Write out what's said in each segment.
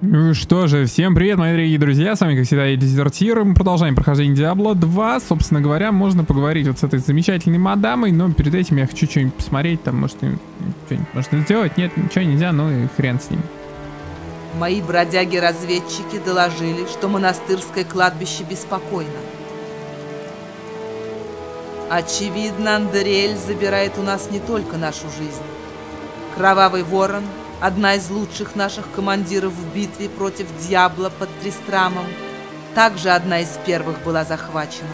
Ну что же, всем привет, мои дорогие друзья, с вами, как всегда, я Дезертир, мы продолжаем прохождение Diablo 2, собственно говоря, можно поговорить вот с этой замечательной мадамой, но перед этим я хочу что-нибудь посмотреть, там, может, что-нибудь можно сделать, нет, ничего нельзя, ну и хрен с ним. Мои бродяги-разведчики доложили, что монастырское кладбище беспокойно. Очевидно, Андериэль забирает у нас не только нашу жизнь. Кровавый Ворон, одна из лучших наших командиров в битве против Дьябла под Тристрамом, также одна из первых была захвачена.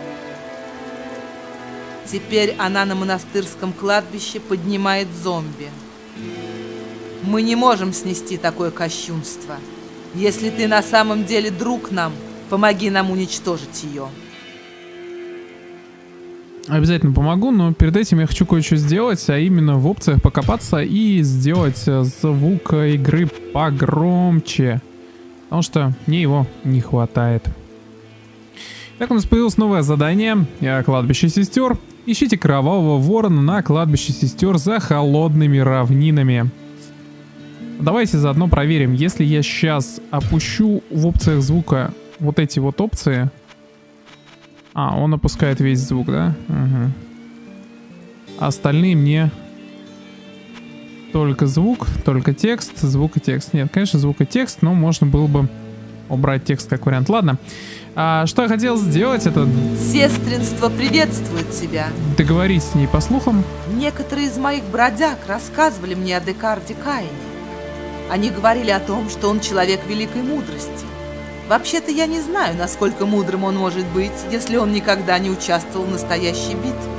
Теперь она на монастырском кладбище поднимает зомби. Мы не можем снести такое кощунство. Если ты на самом деле друг нам, помоги нам уничтожить ее. Обязательно помогу, но перед этим я хочу кое-что сделать, а именно в опциях покопаться и сделать звук игры погромче, потому что мне его не хватает. Так, у нас появилось новое задание, кладбище сестер. Ищите кровавого ворона на кладбище сестер за холодными равнинами. Давайте заодно проверим, если я сейчас опущу в опциях звука вот эти вот опции. А, он опускает весь звук, да? Угу. А остальные мне только звук, только текст, звук и текст. Нет, конечно, звук и текст, но можно было бы убрать текст как вариант. Ладно. Что я хотел сделать, это... Сестринство приветствует тебя. Договорить с ней по слухам. Некоторые из моих бродяг рассказывали мне о Декарде Каине. Они говорили о том, что он человек великой мудрости. Вообще-то я не знаю, насколько мудрым он может быть, если он никогда не участвовал в настоящей битве.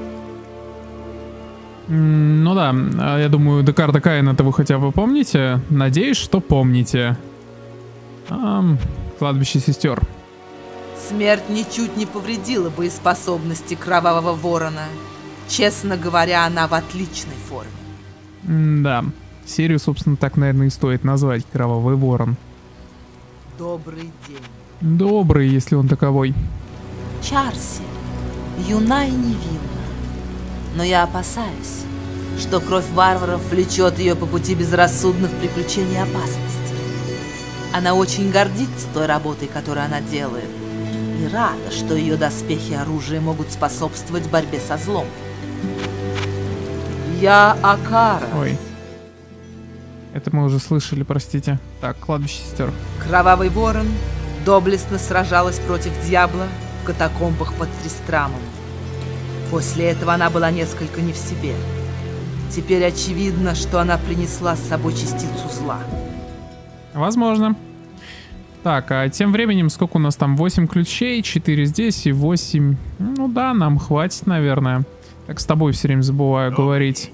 Ну да, я думаю, Декарда Каина-то вы хотя бы помните? Надеюсь, что помните. Кладбище сестер. Смерть ничуть не повредила боеспособности Кровавого Ворона. Честно говоря, она в отличной форме. Да, серию, собственно, так, наверное, и стоит назвать Кровавый Ворон. Добрый день. Добрый, если он таковой. Чарси, юна и невинна. Но я опасаюсь, что кровь варваров влечет ее по пути безрассудных приключений и опасностей. Она очень гордится той работой, которую она делает, и рада, что ее доспехи и оружие могут способствовать борьбе со злом. Я Акара. Ой. Это мы уже слышали, простите. Так, кладбище сестер. Кровавый Ворон доблестно сражалась против Дьябла в катакомбах под Тристрамом. После этого она была несколько не в себе. Теперь очевидно, что она принесла с собой частицу зла. Возможно. Так, а тем временем сколько у нас там? 8 ключей, 4 здесь и 8... Ну да, нам хватит, наверное. Так, с тобой все время забываю говорить.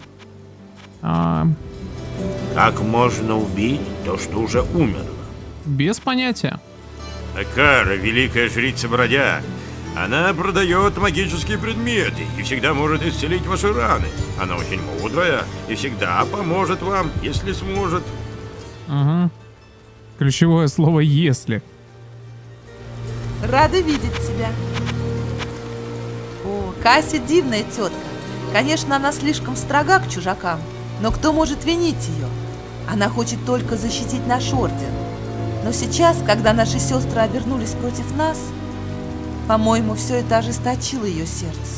Как можно убить то, что уже умерло? Без понятия. Акара, великая жрица-бродяг. Она продает магические предметы и всегда может исцелить ваши раны. Она очень мудрая и всегда поможет вам, если сможет. Угу. Ключевое слово «если». Рада видеть тебя. О, Кася дивная тетка. Конечно, она слишком строга к чужакам, но кто может винить ее? Она хочет только защитить наш орден. Но сейчас, когда наши сестры обернулись против нас, по-моему, все это ожесточило ее сердце.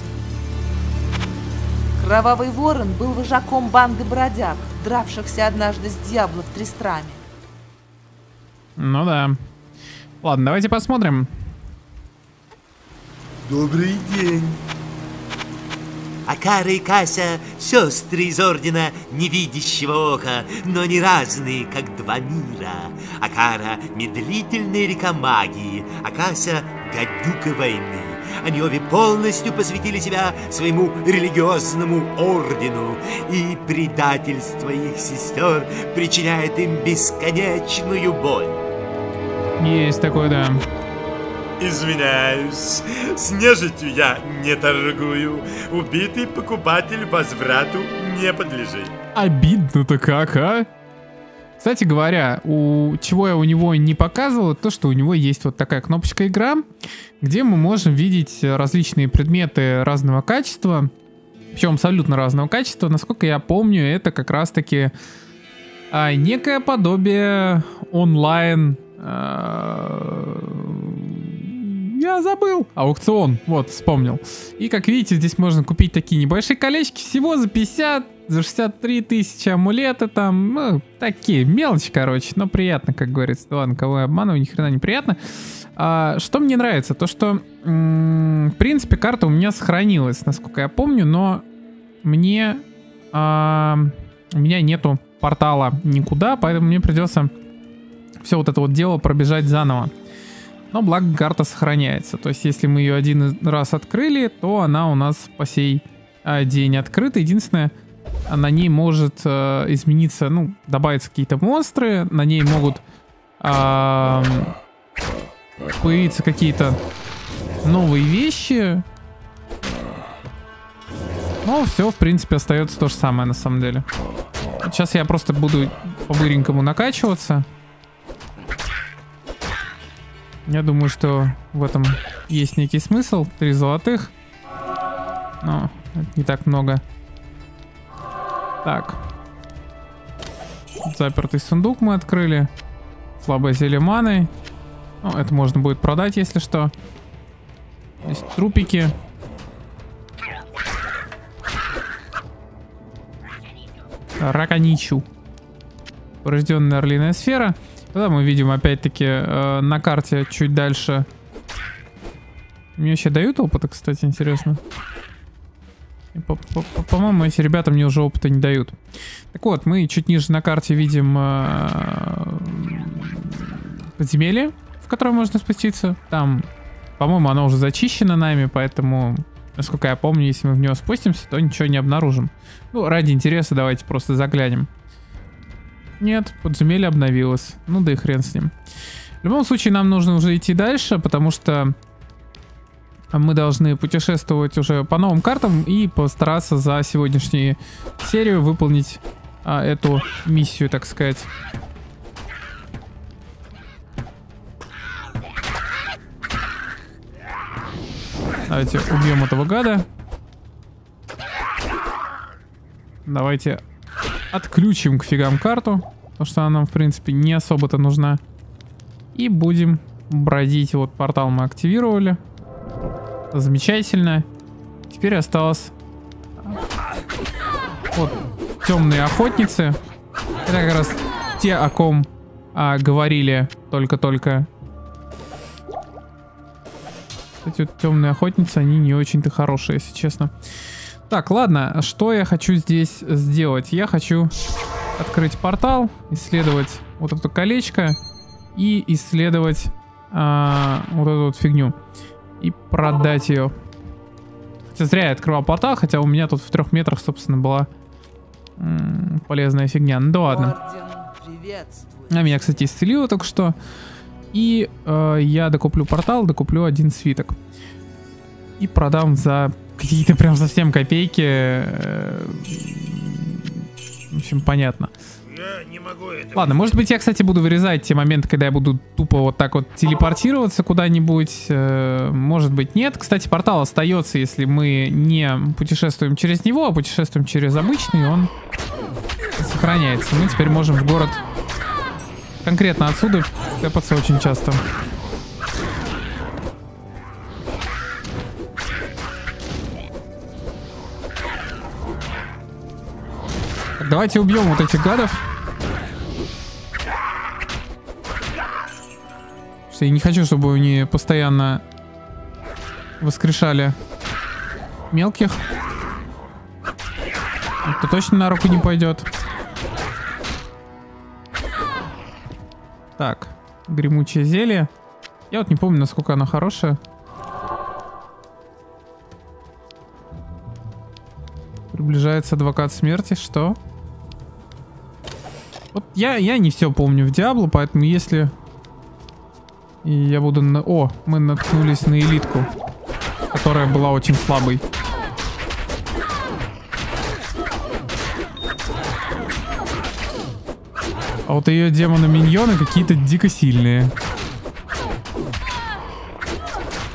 Кровавый Ворон был вожаком банды бродяг, дравшихся однажды с Дьябло в Тристраме. Ну да. Ладно, давайте посмотрим. Добрый день. Акара и Кася – сестры из Ордена Невидящего Ока, но не разные, как два мира. Акара – медлительная река магии, а Кася – гадюка войны. Они обе полностью посвятили себя своему религиозному ордену, и предательство их сестер причиняет им бесконечную боль. Есть такое, да. Извиняюсь, с нежитью я не торгую. Убитый покупатель возврату не подлежит. Обидно-то как, а? Кстати говоря, чего я у него не показывал, то, что у него есть вот такая кнопочка «Игра», где мы можем видеть различные предметы разного качества, причем абсолютно разного качества. Насколько я помню, это как раз-таки некое подобие онлайн... Я забыл. Аукцион. Вот, вспомнил. И как видите, здесь можно купить такие небольшие колечки всего за 50, за 63 тысячи, амулеты там. Ну, такие мелочи, короче. Но приятно, как говорится. Ладно, кого я обманываю, ни хрена не приятно. Что мне нравится? То, что, в принципе, карта у меня сохранилась, насколько я помню, но у меня нету портала никуда, поэтому мне придется все вот это вот дело пробежать заново. Но благо карта сохраняется. То есть, если мы ее один раз открыли, то она у нас по сей день открыта. Единственное, на ней может измениться, ну, добавиться какие-то монстры, на ней могут появиться какие-то новые вещи. Но все, в принципе, остается то же самое на самом деле. Сейчас я просто буду по-быренькому накачиваться. Я думаю, что в этом есть некий смысл. 3 золотых. Но это не так много. Так. Запертый сундук мы открыли. Слабое зелье маны. Ну, это можно будет продать, если что. Здесь трупики. Раконичу. Порожденная орлиная сфера. Тогда мы видим опять-таки на карте чуть дальше. Мне вообще дают опыта, кстати, интересно. По-моему, эти ребята мне уже опыта не дают. Так вот, мы чуть ниже на карте видим подземелье, в которое можно спуститься. Там, по-моему, оно уже зачищено нами, поэтому, насколько я помню, если мы в него спустимся, то ничего не обнаружим. Ну, ради интереса давайте просто заглянем. Нет, подземелье обновилось. Ну да и хрен с ним. В любом случае нам нужно уже идти дальше, потому что мы должны путешествовать уже по новым картам и постараться за сегодняшнюю серию выполнить эту миссию, так сказать. Давайте убьем этого гада. Давайте отключим к фигам карту, потому что она нам, в принципе, не особо-то нужна. И будем бродить. Вот портал мы активировали. Замечательно. Теперь осталось вот темные охотницы. Это как раз те, о ком говорили только-только. Эти вот темные охотницы, они не очень-то хорошие, если честно. Так, ладно, что я хочу здесь сделать? Я хочу открыть портал, исследовать вот это колечко и исследовать вот эту вот фигню. И продать ее. Хотя зря я открывал портал, хотя у меня тут в 3 метрах, собственно, была полезная фигня. Ну да ладно. Меня, кстати, исцелило только что. И я докуплю портал, докуплю 1 свиток. И продам за какие-то прям совсем копейки. В общем, понятно. Я не могу это. Ладно, может быть, я, кстати, буду вырезать те моменты, когда я буду тупо вот так вот телепортироваться куда-нибудь. Может быть, нет. Кстати, портал остается, если мы не путешествуем через него, а путешествуем через обычный, он сохраняется. Мы теперь можем в город конкретно отсюда тэпаться очень часто. Давайте убьем вот этих гадов. Что я не хочу, чтобы они постоянно воскрешали мелких. Это точно на руку не пойдет. Так, гремучее зелье. Я вот не помню, насколько оно хорошее. Приближается адвокат смерти. Что? Вот я не все помню в Диабло, поэтому если... И я буду... О, мы наткнулись на элитку, которая была очень слабой. А вот ее демоны-миньоны какие-то дико сильные.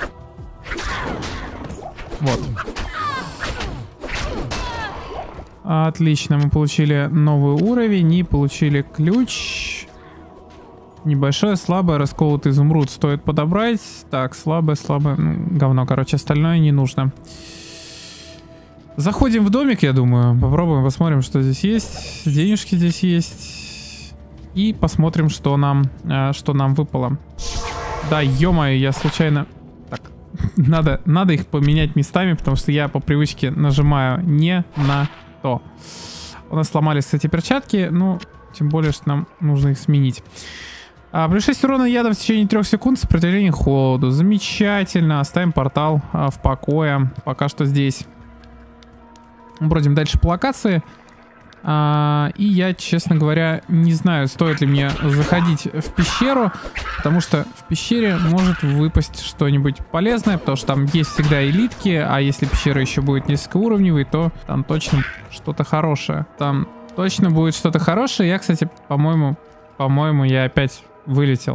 Вот. Отлично, мы получили новый уровень и получили ключ. Небольшое, слабое, расколотый изумруд стоит подобрать. Так, слабое, ну, говно, короче, остальное не нужно. Заходим в домик, я думаю. Попробуем, посмотрим, что здесь есть. Денежки здесь есть. И посмотрим, что нам выпало. Да, ё-моё, я случайно... Так, надо их поменять местами, потому что я по привычке нажимаю не на то. У нас сломались эти перчатки, ну, тем более, что нам нужно их сменить. Плюс 6 урона ядом в течение 3 секунд, сопротивление холоду. Замечательно. Оставим портал в покое. Пока что здесь. Бродим дальше по локации. И я, честно говоря, не знаю, стоит ли мне заходить в пещеру, потому что в пещере может выпасть что-нибудь полезное, потому что там есть всегда элитки, а если пещера еще будет низкоуровневой, то там точно что-то хорошее. Там точно будет что-то хорошее. Я, кстати, по-моему, я опять вылетел.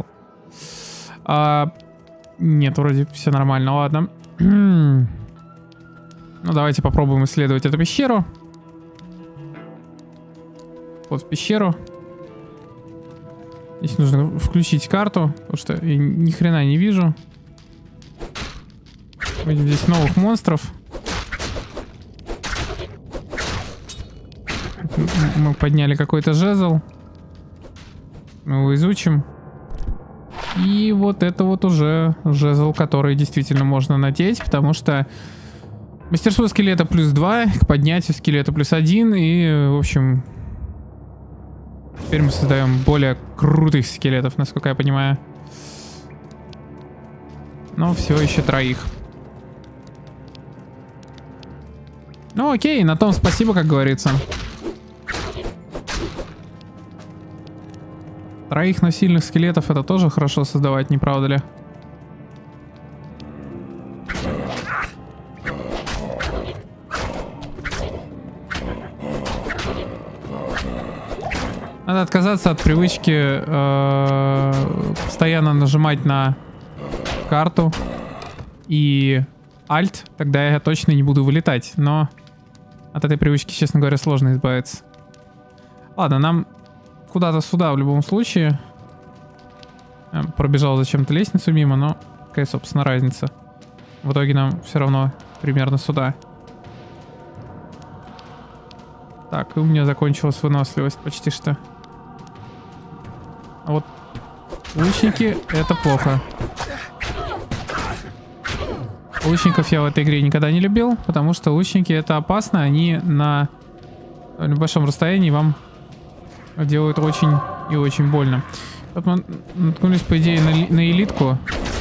Нет, вроде все нормально, ладно. Ну, давайте попробуем исследовать эту пещеру. Вот в пещеру. Здесь нужно включить карту, потому что я ни хрена не вижу. Видим здесь новых монстров. Мы подняли какой-то жезл. Мы его изучим. И вот это вот уже жезл, который действительно можно надеть, потому что мастерство скелета плюс 2, к поднятию скелета плюс 1, и, в общем, теперь мы создаем более крутых скелетов, насколько я понимаю. Но всего еще 3. Ну окей, на том спасибо, как говорится. 3, но сильных скелетов это тоже хорошо создавать, не правда ли? Надо отказаться от привычки постоянно нажимать на карту и Alt, тогда я точно не буду вылетать, но от этой привычки, честно говоря, сложно избавиться. Ладно, нам куда-то сюда в любом случае. Я пробежал зачем-то лестницу мимо, но какая, собственно, разница. В итоге нам все равно примерно сюда. Так, и у меня закончилась выносливость почти что. А вот лучники — это плохо. Лучников я в этой игре никогда не любил, потому что лучники — это опасно. Они на небольшом расстоянии вам делают очень и очень больно. Вот мы наткнулись, по идее, на элитку.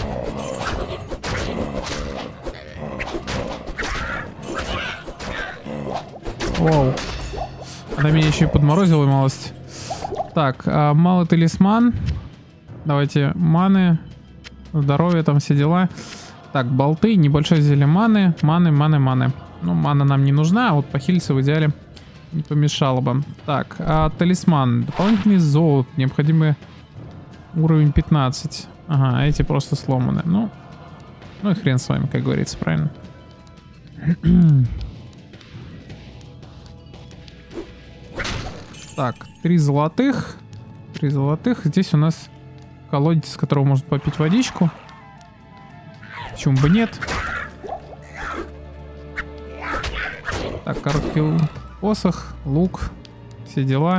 Вау. Она меня еще и подморозила малость. Так, малый талисман. Давайте маны, здоровье, там все дела. Так, болты, небольшое зелье маны. Маны. Ну, мана нам не нужна, а вот похилиться в идеале не помешало бы. Так, талисман. Дополнительный золото. Необходимый уровень 15. Ага, эти просто сломаны. Ну и хрен с вами, как говорится, правильно? Так, 3 золотых. 3 золотых. Здесь у нас колодец, с которого можно попить водичку. Почему бы нет? Так, короткий посох, лук, все дела.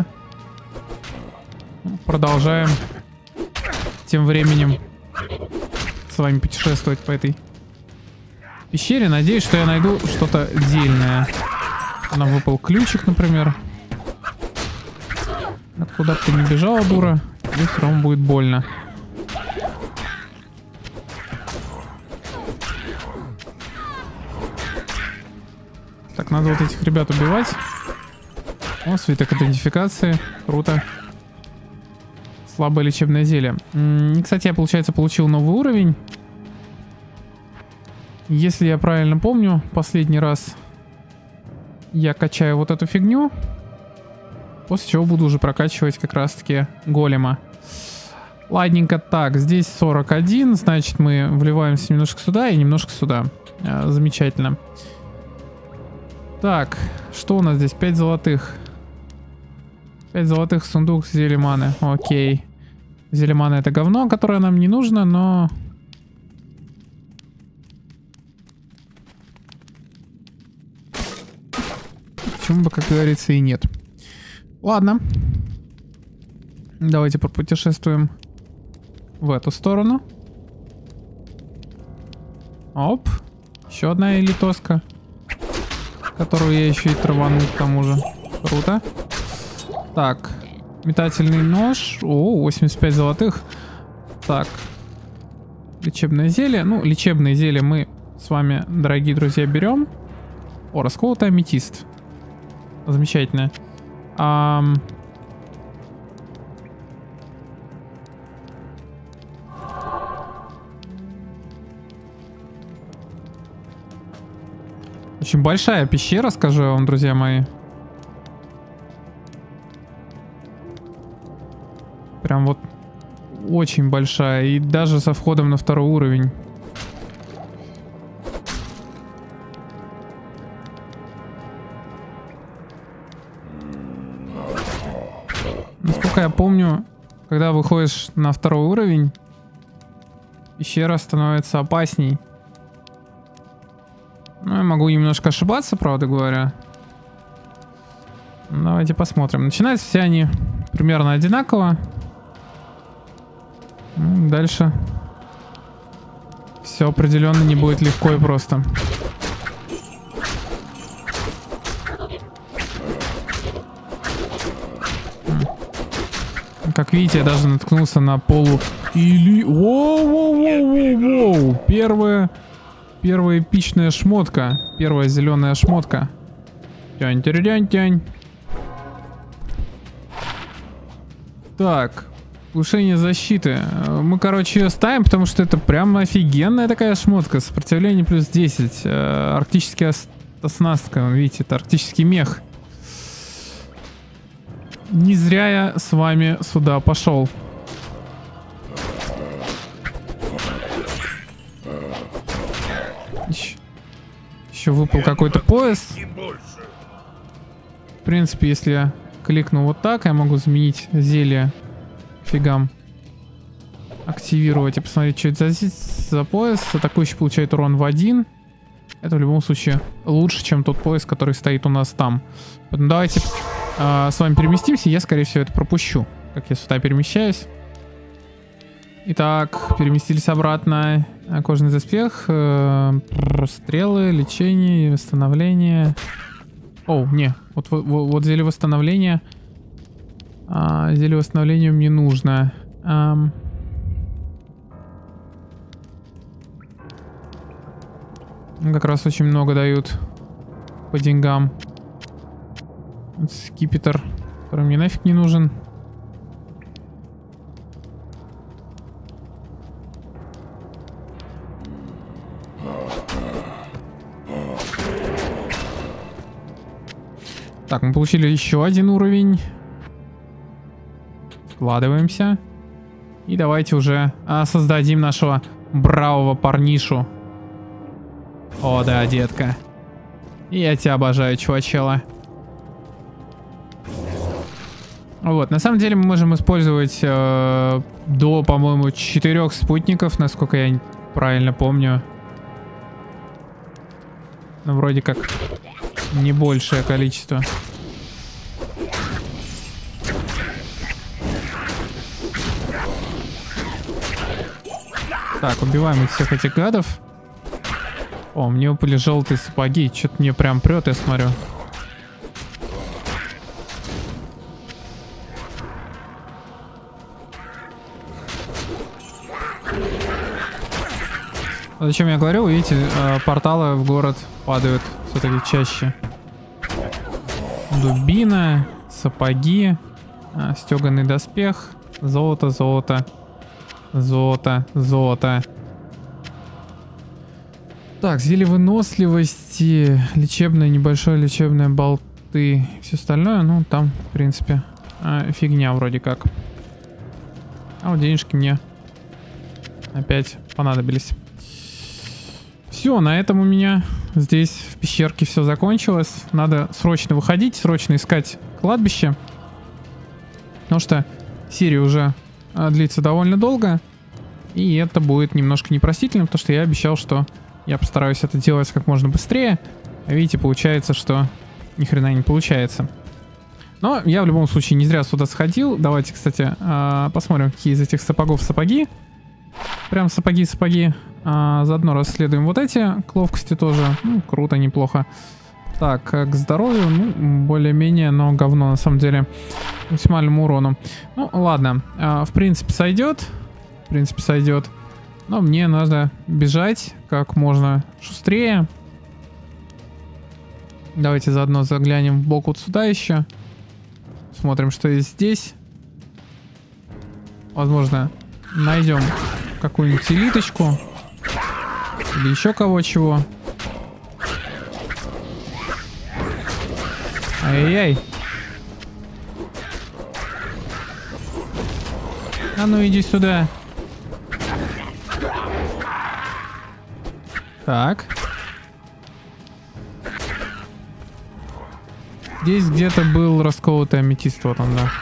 Продолжаем тем временем с вами путешествовать по этой пещере. Надеюсь, что я найду что-то дельное. Нам выпал ключик, например. Куда бы ты не бежала, дура, тебе все равно будет больно. Так, надо вот этих ребят убивать. О, свиток идентификации. Круто. Слабое лечебное зелье. Кстати, я, получается, получил новый уровень. Если я правильно помню, последний раз я качаю вот эту фигню. После чего буду уже прокачивать как раз-таки голема. Ладненько, так, здесь 41, значит мы вливаемся немножко сюда и немножко сюда. Замечательно. Так, что у нас здесь? 5 золотых. 5 золотых, сундук зелья маны. Окей. Зелье маны это говно, которое нам не нужно, но... Почему бы, как говорится, и нет. Ладно. Давайте пропутешествуем в эту сторону. Оп. Еще одна элитоска, которую я еще и травану к тому же. Круто. Так. Метательный нож. О, 85 золотых. Так. Лечебное зелье. Ну, лечебное зелье мы с вами, дорогие друзья, берем. О, расколотый аметист. Замечательно. Очень большая пещера, скажу я вам, друзья мои. Прям вот очень большая. И даже со входом на 2-й уровень. Насколько я помню, когда выходишь на 2-й уровень, пещера становится опасней. Ну, я могу немножко ошибаться, правда говоря. Давайте посмотрим. Начинаются все они примерно одинаково. Дальше все определенно не будет легко и просто. Как видите, я даже наткнулся на полу или... Воу-воу-воу-воу-воу! Первая эпичная шмотка. Первая зеленая шмотка. Тянь-тянь-тянь-тянь. Так. Повышение защиты. Мы, короче, ее ставим, потому что это прям офигенная такая шмотка. Сопротивление плюс 10. Арктическая оснастка. Видите, это арктический мех. Не зря я с вами сюда пошел. Еще выпал какой-то пояс. В принципе, если я кликну вот так, я могу заменить зелье фигам. Активировать и посмотреть, что это за пояс. Атакующий получает урон в 1. Это в любом случае лучше, чем тот пояс, который стоит у нас там. Поэтому давайте с вами переместимся. Я, скорее всего, это пропущу, как я сюда перемещаюсь. Итак, переместились обратно. Кожаный доспех, стрелы, лечение, восстановление. О, не, вот зелье восстановления. Зелье восстановления мне нужно. Как раз очень много дают по деньгам. Скипетр, который мне нафиг не нужен. Так, мы получили еще один уровень. Вкладываемся. И давайте уже создадим нашего бравого парнишу. О, да, детка. Я тебя обожаю, чувачела. Вот, на самом деле мы можем использовать до, по-моему, 4 спутников, насколько я правильно помню. Ну, вроде как не большее количество. Так, убиваем всех этих гадов. О, мне выпали желтые сапоги. Что-то мне прям прет, я смотрю. Зачем я говорю, видите, порталы в город падают все-таки чаще. Дубина, сапоги, стеганый доспех, золото, золото, золото, золото. Так, зелье выносливости, лечебное, небольшое лечебное, болты, все остальное, ну там, в принципе, фигня вроде как. А вот денежки мне опять понадобились. Все, на этом у меня здесь в пещерке все закончилось. Надо срочно выходить, срочно искать кладбище. Потому что серия уже длится довольно долго. И это будет немножко непростительно, потому что я обещал, что я постараюсь это делать как можно быстрее. А видите, получается, что ни хрена не получается. Но я в любом случае не зря сюда сходил. Давайте, кстати, посмотрим, какие из этих сапогов сапоги. Прям сапоги-сапоги. Заодно расследуем вот эти. К ловкости тоже. Ну, круто, неплохо. Так, к здоровью, ну, более-менее, но говно, на самом деле. Максимальному урону. Ну, ладно. В принципе, сойдет. В принципе, сойдет. Но мне надо бежать как можно шустрее. Давайте заодно заглянем в бок вот сюда еще. Смотрим, что есть здесь. Возможно, найдем какую-нибудь элиточку. Или еще кого чего. Ай-яй-яй. А ну иди сюда. Так. Здесь где-то был расколотый аметист, вот он, да.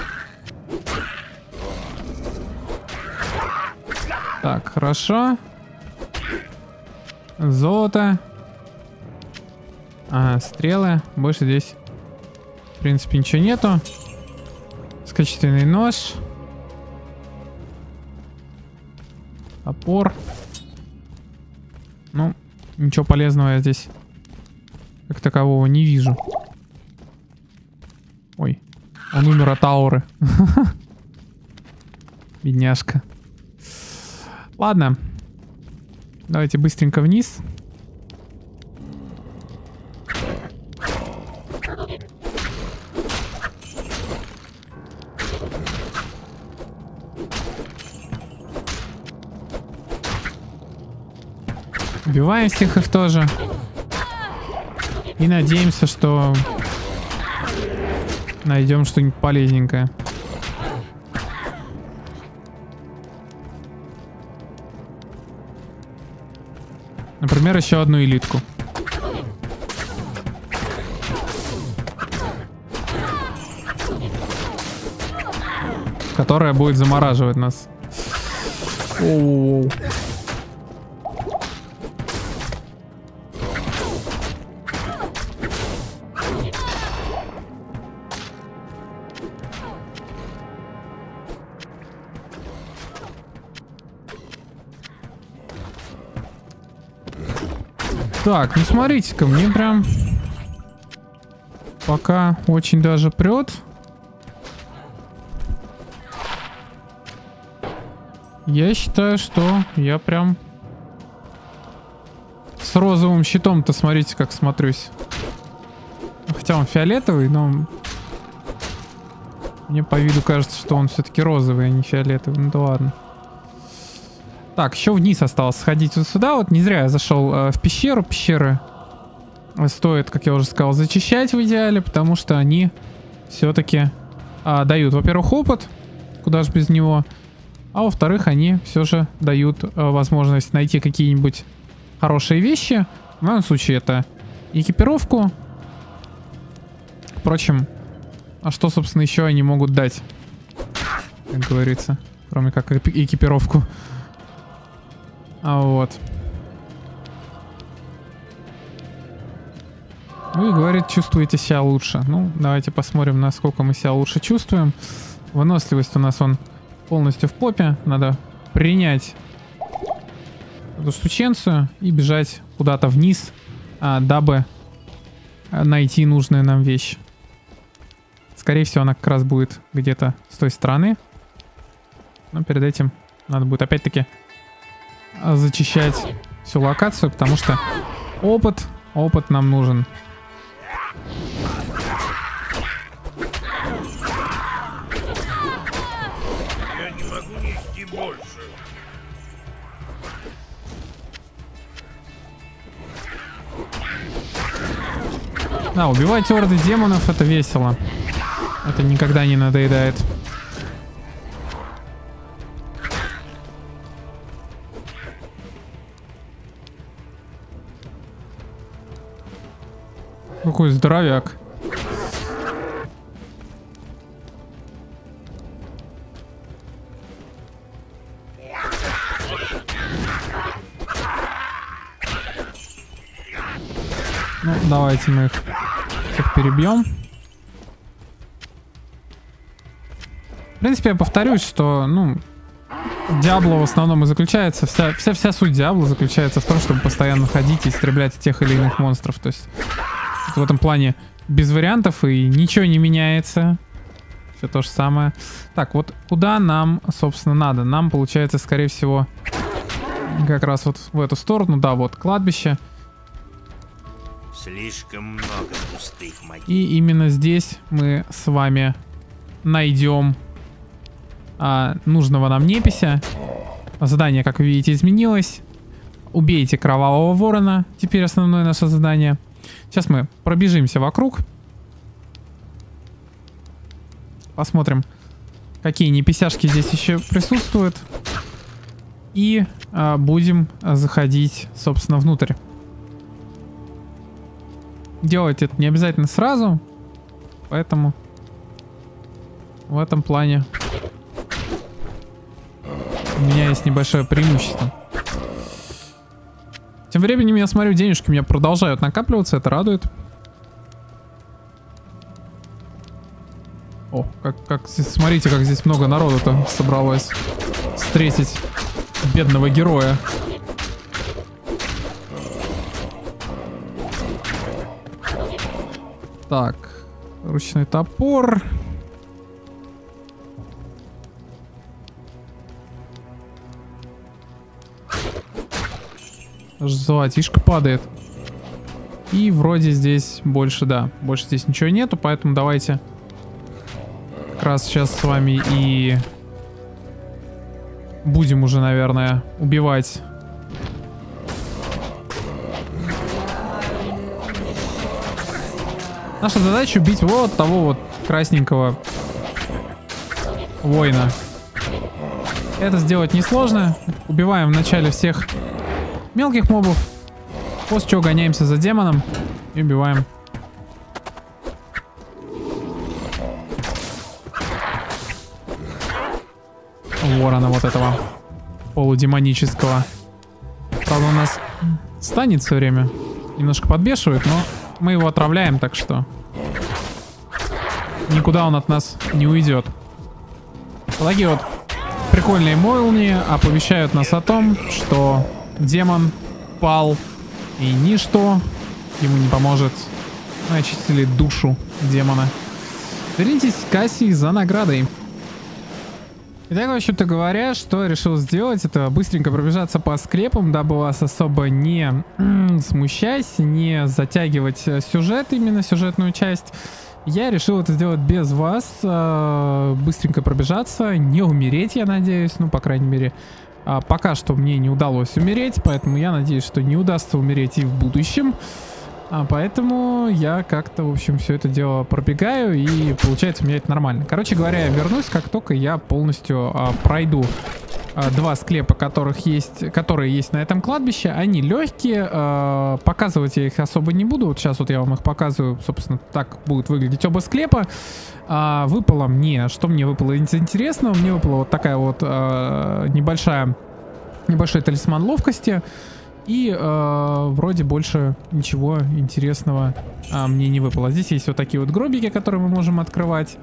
Так, хорошо. Золото. Ага, стрелы. Больше здесь, в принципе, ничего нету. Скачательный нож. Топор. Ну, ничего полезного я здесь как такового не вижу. Ой, он умер от ауры. Бедняжка. Ладно. Давайте быстренько вниз. Убиваем всех их тоже. И надеемся, что найдем что-нибудь полезненькое. Например, еще одну элитку. Которая будет замораживать нас. Оу. Так, ну смотрите-ка, мне прям пока очень даже прет. Я считаю, что я прям с розовым щитом-то, смотрите, как смотрюсь. Хотя он фиолетовый, но мне по виду кажется, что он все-таки розовый, а не фиолетовый. Ну да ладно. Так, еще вниз осталось сходить вот сюда. Вот не зря я зашел в пещеру. Пещеры стоит, как я уже сказал, зачищать в идеале, потому что они все-таки дают, во-первых, опыт, куда же без него, а во-вторых, они все же дают возможность найти какие-нибудь хорошие вещи. В моем случае это экипировку. Впрочем, а что, собственно, еще они могут дать, как говорится, кроме как экипировку. А вот. Вы, говорит, чувствуете себя лучше. Ну, давайте посмотрим, насколько мы себя лучше чувствуем. Выносливость у нас он полностью в попе. Надо принять эту штученцию и бежать куда-то вниз, дабы найти нужную нам вещь. Скорее всего, она как раз будет где-то с той стороны. Но перед этим надо будет опять-таки зачищать всю локацию, потому что опыт нам нужен. Я не могу нести больше. Да, убивать орды демонов — это весело. Это никогда не надоедает. Какой здоровяк. Ну, давайте мы их всех перебьем. В принципе, я повторюсь, что, ну, Диабло в основном и заключается, вся суть Диабло заключается в том, чтобы постоянно ходить и истреблять тех или иных монстров. То есть в этом плане без вариантов и ничего не меняется. Все то же самое. Так, вот куда нам, собственно, надо? Нам, получается, скорее всего, как раз вот в эту сторону. Да, вот кладбище. Слишком много пустых могил. И именно здесь мы с вами найдем нужного нам непися. Задание, как вы видите, изменилось. Убейте кровавого ворона. Теперь основное наше задание. Сейчас мы пробежимся вокруг. Посмотрим, какие неписяшки здесь еще присутствуют. И будем заходить, собственно, внутрь. Делать это не обязательно сразу. Поэтому в этом плане у меня есть небольшое преимущество. Тем временем я смотрю, денежки у меня продолжают накапливаться, это радует. О, как здесь, смотрите, как здесь много народу-то собралось встретить бедного героя. Так, ручной топор. Аж золотишко падает. И вроде здесь больше, да, больше здесь ничего нету, поэтому давайте как раз сейчас с вами и будем уже, наверное, убивать. Наша задача убить вот того вот красненького воина. Это сделать несложно. Убиваем вначале всех мелких мобов, после чего гоняемся за демоном и убиваем. Ворона вот этого полудемонического. Правда, у нас станет все время. Немножко подбешивает, но мы его отравляем, так что никуда он от нас не уйдет. Вот такие вот прикольные молнии оповещают нас о том, что демон пал, и ничто ему не поможет. Мы очистили душу демона. Вернитесь к Кассии за наградой. Итак, в общем-то говоря, что я решил сделать, это быстренько пробежаться по склепам, дабы вас особо не смущать, не затягивать сюжет, именно сюжетную часть. Я решил это сделать без вас, быстренько пробежаться, не умереть, я надеюсь, ну, по крайней мере, пока что мне не удалось умереть, поэтому я надеюсь, что не удастся умереть и в будущем. Поэтому я как-то, в общем, все это дело пробегаю, и получается у меня это нормально. Короче говоря, я вернусь, как только я полностью пройду два склепа, которые есть на этом кладбище. Они легкие, показывать я их особо не буду. Вот сейчас вот я вам их показываю, собственно, так будут выглядеть оба склепа. Выпало мне, что мне выпало из интересного? Мне выпала вот такая вот небольшой талисман ловкости. И вроде больше ничего интересного мне не выпало. Здесь есть вот такие вот гробики, которые мы можем открывать.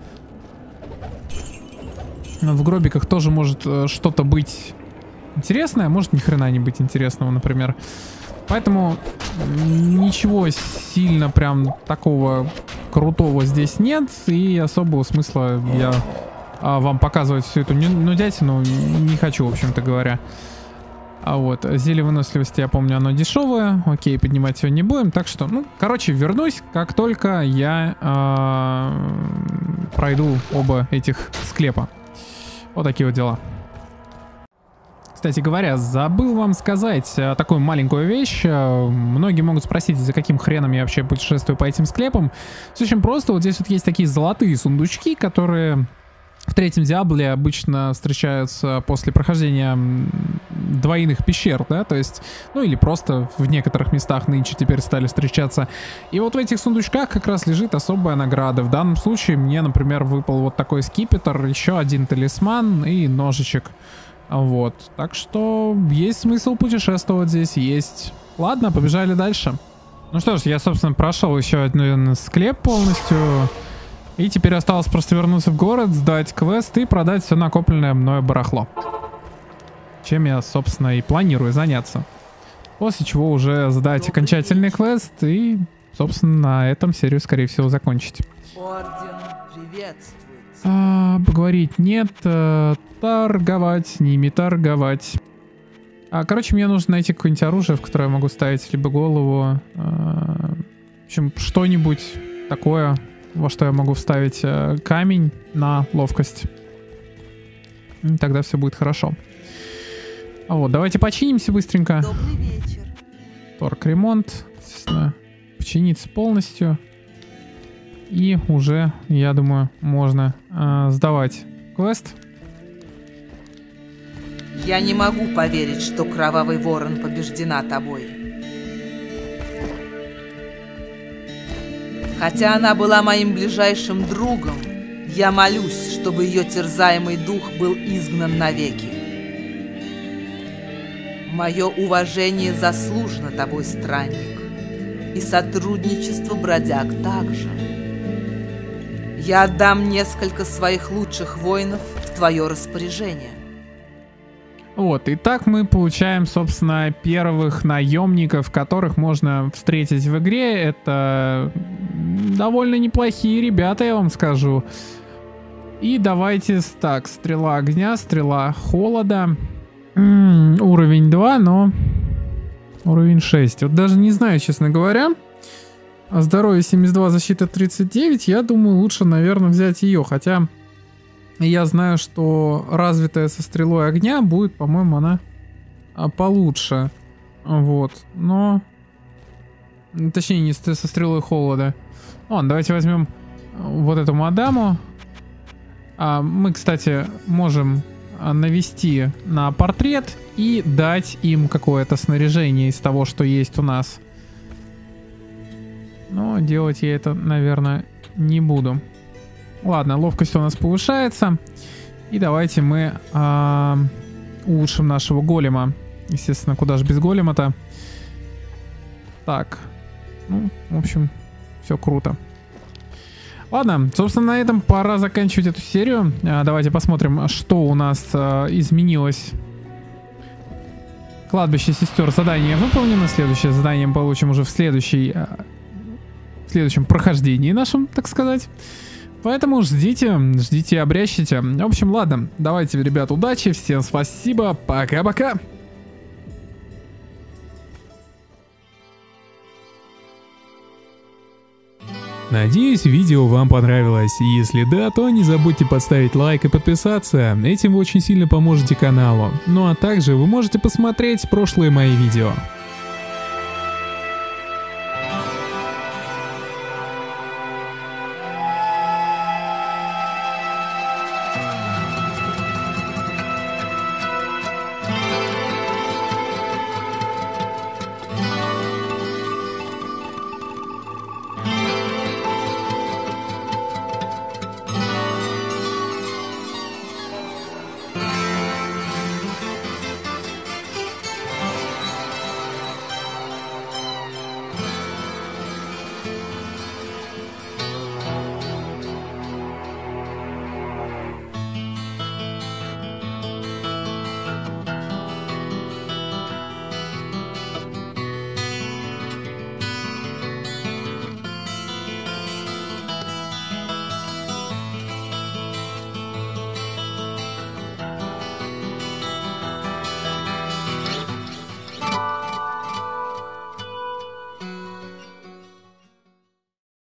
В гробиках тоже может что-то быть интересное, может ни хрена не быть интересного, например. Поэтому ничего сильно прям такого крутого здесь нет. И особого смысла я вам показывать всю эту нудятину не хочу, в общем-то говоря. А вот, зелье выносливости, я помню, оно дешевое. Окей, поднимать его не будем. Так что, ну, короче, вернусь, как только я пройду оба этих склепа. Вот такие вот дела. Кстати говоря, забыл вам сказать такую маленькую вещь. Многие могут спросить, за каким хреном я вообще путешествую по этим склепам. Все очень просто. Вот здесь вот есть такие золотые сундучки, которые в третьем Диабле обычно встречаются после прохождения двойных пещер, да, то есть, ну или просто в некоторых местах нынче теперь стали встречаться. И вот в этих сундучках как раз лежит особая награда. В данном случае мне, например, выпал вот такой скипетр, еще один талисман и ножичек. Вот, так что есть смысл путешествовать здесь, есть. Ладно, побежали дальше. Ну что ж, я, собственно, прошел еще один склеп полностью. И теперь осталось просто вернуться в город, сдать квест и продать все накопленное мною барахло. Чем я, собственно, и планирую заняться. После чего уже сдать окончательный квест и, собственно, на этом серию, скорее всего, закончить. Орден приветствует. Поговорить нет, торговать с ними, торговать. Короче, мне нужно найти какое-нибудь оружие, в которое я могу ставить либо голову, в общем, что-нибудь такое, во что я могу вставить камень на ловкость. И тогда все будет хорошо. Вот, давайте починимся быстренько. Добрый вечер. Торг-ремонт, естественно, починиться полностью. И уже, я думаю, можно сдавать квест. Я не могу поверить, что Кровавый Ворон побеждена тобой. Хотя она была моим ближайшим другом, я молюсь, чтобы ее терзаемый дух был изгнан навеки. Мое уважение заслужено тобой, странник, и сотрудничество бродяг также. Я отдам несколько своих лучших воинов в твое распоряжение. Вот, и так мы получаем, собственно, первых наемников, которых можно встретить в игре. Это довольно неплохие ребята, я вам скажу. И давайте так, стрела огня, стрела холода. Уровень 2, но уровень 6. Вот даже не знаю, честно говоря. Здоровье 72, защита 39. Я думаю, лучше, наверное, взять ее. Хотя я знаю, что развитая со стрелой огня будет, по-моему, она получше. Вот. Но... Точнее, не со стрелой холода. Ладно, давайте возьмем вот эту мадаму. Мы, кстати, можем навести на портрет и дать им какое-то снаряжение из того, что есть у нас. Но делать я это, наверное, не буду. Ладно, ловкость у нас повышается. И давайте мы улучшим нашего голема. Естественно, куда же без голема-то. Так. Ну, в общем, все круто. Ладно, собственно, на этом пора заканчивать эту серию. Давайте посмотрим, что у нас изменилось. Кладбище сестер. Задание выполнено. Следующее задание мы получим уже в следующем прохождении нашем, так сказать. Поэтому ждите и обрящите. В общем, ладно, давайте, ребят, удачи, всем спасибо, пока-пока. Надеюсь, видео вам понравилось. Если да, то не забудьте поставить лайк и подписаться. Этим вы очень сильно поможете каналу. Ну а также вы можете посмотреть прошлые мои видео.